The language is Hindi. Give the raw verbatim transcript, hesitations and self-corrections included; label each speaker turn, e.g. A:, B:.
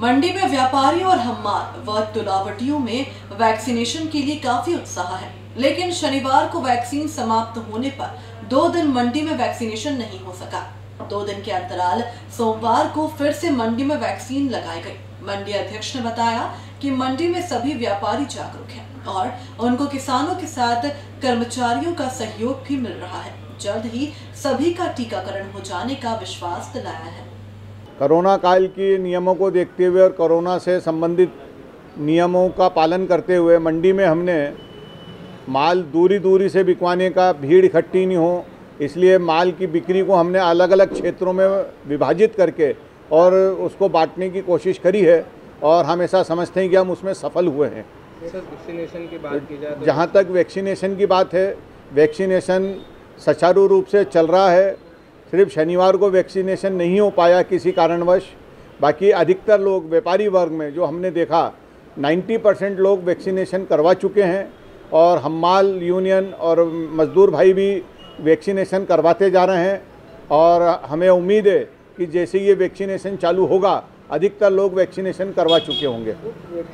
A: मंडी में व्यापारियों और हम्माल व तुलावटियों में वैक्सीनेशन के लिए काफी उत्साह है, लेकिन शनिवार को वैक्सीन समाप्त होने पर दो दिन मंडी में वैक्सीनेशन नहीं हो सका। दो दिन के अंतराल सोमवार को फिर से मंडी में वैक्सीन लगाई गई। मंडी अध्यक्ष ने बताया कि मंडी में सभी व्यापारी जागरूक हैं और उनको किसानों के साथ कर्मचारियों का सहयोग भी मिल रहा है। जल्द ही सभी का टीकाकरण हो जाने का विश्वास दिलाया है।
B: कोरोना काल के नियमों को देखते हुए और कोरोना से संबंधित नियमों का पालन करते हुए मंडी में हमने माल दूरी दूरी से बिकवाने का, भीड़ इकट्ठी नहीं हो, इसलिए माल की बिक्री को हमने अलग अलग क्षेत्रों में विभाजित करके और उसको बांटने की कोशिश करी है और हम ऐसा समझते हैं कि हम उसमें सफल हुए हैं।
C: वैक्सीनेशन की बात की जाए तो
B: जहाँ तक वैक्सीनेशन की बात है, वैक्सीनेशन सुचारू रूप से चल रहा है। सिर्फ शनिवार को वैक्सीनेशन नहीं हो पाया किसी कारणवश, बाकी अधिकतर लोग व्यापारी वर्ग में जो हमने देखा नब्बे परसेंट लोग वैक्सीनेशन करवा चुके हैं और हम्माल यूनियन और मजदूर भाई भी वैक्सीनेशन करवाते जा रहे हैं और हमें उम्मीद है कि जैसे ये वैक्सीनेशन चालू होगा अधिकतर लोग वैक्सीनेशन करवा चुके होंगे।